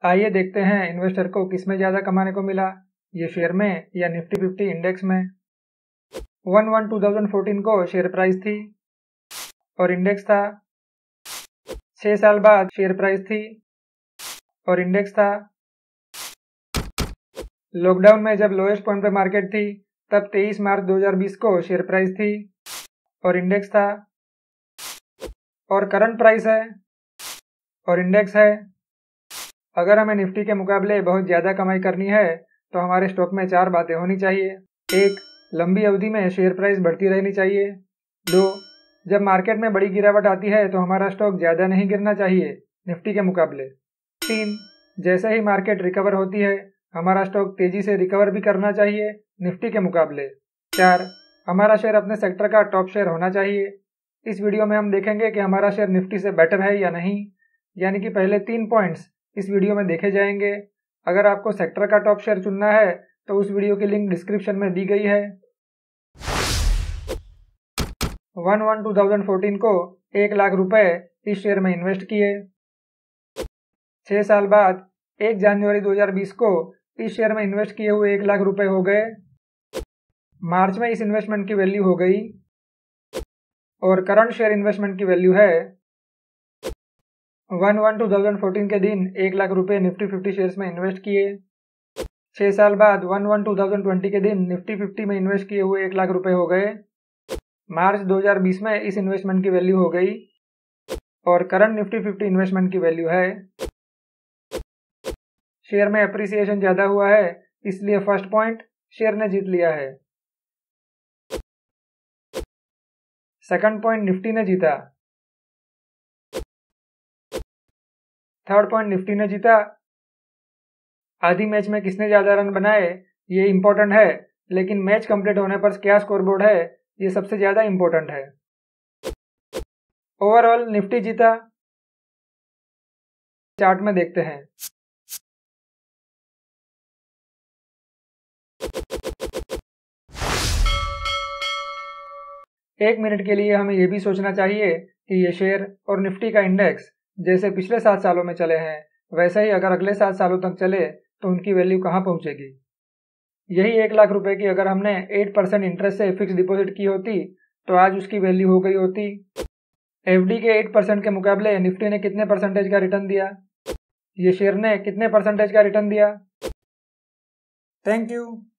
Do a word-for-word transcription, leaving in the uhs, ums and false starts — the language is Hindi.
आइए देखते हैं इन्वेस्टर को किसमें ज़्यादा कमाने को मिला, ये शेयर में या निफ्टी फिफ्टी इंडेक्स में। One one two thousand fourteen को शेयर प्राइस थी और इंडेक्स था। छः साल बाद शेयर प्राइस थी और इंडेक्स था। लॉकडाउन में जब लोएस्ट पॉइंट पे मार्केट थी तब तेईस मार्च दो हज़ार बीस को शेयर प्राइस थी और इंडेक्स था। और करंट प्राइस है और इंडेक्स है। अगर हमें निफ्टी के मुकाबले बहुत ज़्यादा कमाई करनी है तो हमारे स्टॉक में चार बातें होनी चाहिए। एक, लंबी अवधि में शेयर प्राइस बढ़ती रहनी चाहिए। दो, जब मार्केट में बड़ी गिरावट आती है तो हमारा स्टॉक ज़्यादा नहीं गिरना चाहिए निफ्टी के मुकाबले। तीन, जैसे ही मार्केट रिकवर होती है हमारा स्टॉक तेज़ी से रिकवर भी करना चाहिए निफ्टी के मुकाबले। चार, हमारा शेयर अपने सेक्टर का टॉप शेयर होना चाहिए। इस वीडियो में हम देखेंगे कि हमारा शेयर निफ्टी से बेटर है या नहीं, यानी कि पहले तीन पॉइंट्स इस वीडियो में देखे जाएंगे। अगर आपको सेक्टर का टॉप शेयर चुनना है तो उस वीडियो की लिंक डिस्क्रिप्शन में दी गई है। One one two thousand fourteen को एक लाख रुपए इस शेयर में इन्वेस्ट किए। छः साल बाद एक जनवरी दो हज़ार बीस को इस शेयर में इन्वेस्ट किए हुए एक लाख रुपए हो गए। मार्च में इस इन्वेस्टमेंट की वैल्यू हो गई और करंट शेयर इन्वेस्टमेंट की वैल्यू है one one two thousand fourteen के दिन एक लाख रुपए निफ्टी फिफ्टी शेयर्स में इन्वेस्ट किए। छः साल बाद one one two thousand twenty के दिन निफ्टी फिफ्टी में इन्वेस्ट किए हुए एक लाख रुपए हो गए। मार्च दो हज़ार बीस में इस इन्वेस्टमेंट की वैल्यू हो गई और करंट निफ्टी फिफ्टी इन्वेस्टमेंट की वैल्यू है। शेयर में अप्रिसिएशन ज़्यादा हुआ है, इसलिए फर्स्ट पॉइंट शेयर ने जीत लिया है। सेकंड पॉइंट निफ्टी ने जीता। थर्ड पॉइंट निफ्टी ने जीता। आधी मैच में किसने ज़्यादा रन बनाए ये इंपॉर्टेंट है, लेकिन मैच कंप्लीट होने पर क्या स्कोरबोर्ड है ये सबसे ज़्यादा इंपॉर्टेंट है। ओवरऑल निफ्टी जीता। चार्ट में देखते हैं। एक मिनट के लिए हमें यह भी सोचना चाहिए कि ये शेयर और निफ्टी का इंडेक्स जैसे पिछले सात सालों में चले हैं वैसे ही अगर अगले सात सालों तक चले तो उनकी वैल्यू कहाँ पहुँचेगी। यही एक लाख रुपए की अगर हमने एट परसेंट इंटरेस्ट से फिक्स डिपॉजिट की होती तो आज उसकी वैल्यू हो गई होती। एफडी के एट परसेंट के मुकाबले निफ्टी ने कितने परसेंटेज का रिटर्न दिया, ये शेयर ने कितने परसेंटेज का रिटर्न दिया। Thank you.